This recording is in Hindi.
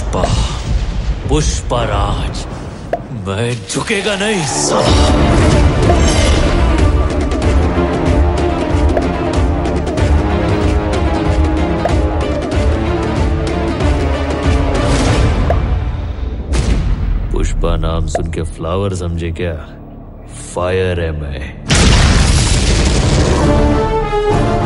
पुष्पा, पुष्पराज, मैं झुकेगा नहीं साला। पुष्पा नाम सुन के फ्लावर समझे क्या? फायर है मैं।